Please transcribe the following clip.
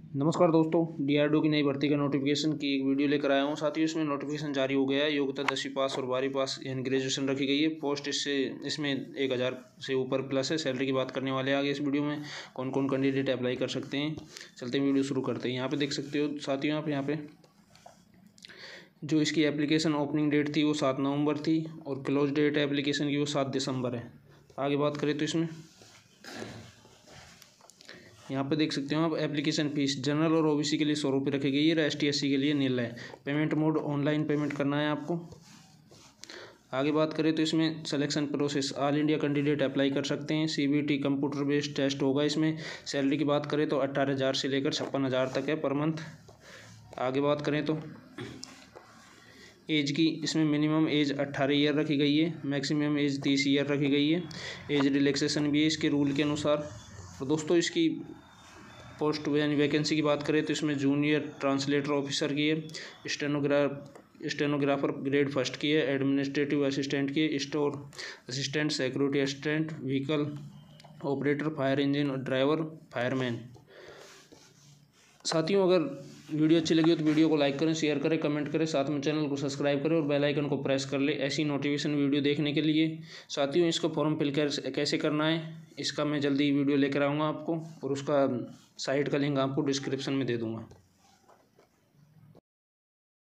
नमस्कार दोस्तों, डीआरडीओ की नई भर्ती का नोटिफिकेशन की एक वीडियो लेकर आया हूँ। साथ ही इसमें नोटिफिकेशन जारी हो गया है। योग्यता 10वीं पास और 12वीं पास यानी ग्रेजुएशन रखी गई है। पोस्ट इसमें 1000 से ऊपर प्लस है। सैलरी की बात करने वाले आगे इस वीडियो में कौन कौन कैंडिडेट अप्लाई कर सकते हैं। चलते हैं वीडियो शुरू करते हैं। यहाँ पे देख सकते हो साथियों, आप यहाँ पे जो इसकी एप्लीकेशन ओपनिंग डेट थी वो 7 नवंबर थी और क्लोज डेट एप्लीकेशन की वो 7 दिसंबर है। आगे बात करें तो इसमें यहाँ पे देख सकते हो आप, एप्लीकेशन फीस जनरल और ओबीसी के लिए 100 रुपये रखी गई है। ST SC के लिए निल है। पेमेंट मोड ऑनलाइन पेमेंट करना है आपको। आगे बात करें तो इसमें selection process, all India candidate apply कर सकते हैं। CBT कंप्यूटर बेस्ड टेस्ट होगा। इसमें सैलरी की बात करें तो 18,000 से लेकर 56,000 तक है पर मंथ। आगे बात करें तो एज की, इसमें मिनिमम एज 18 ईयर रखी गई है, मैक्सिमम एज 30 ईयर रखी गई है। एज रिलैक्सेशन भी है इसके रूल के अनुसार। और दोस्तों इसकी पोस्ट यानी वैकेंसी की बात करें तो इसमें जूनियर ट्रांसलेटर ऑफिसर की है, स्टेनोग्राफर ग्रेड 1 की है, एडमिनिस्ट्रेटिव असिस्टेंट की है, store assistant, security assistant, vehicle operator, fire engine driver, fireman. साथियों, अगर वीडियो अच्छी लगी हो तो वीडियो को लाइक करें, शेयर करें, कमेंट करें, साथ में चैनल को सब्सक्राइब करें और बेल आइकन को प्रेस कर ले ऐसी नोटिफिकेशन वीडियो देखने के लिए। साथियों, इसको फॉर्म फिल कैसे करना है इसका मैं जल्दी वीडियो लेकर आऊँगा आपको, और उसका साइट का लिंक आपको डिस्क्रिप्शन में दे दूँगा।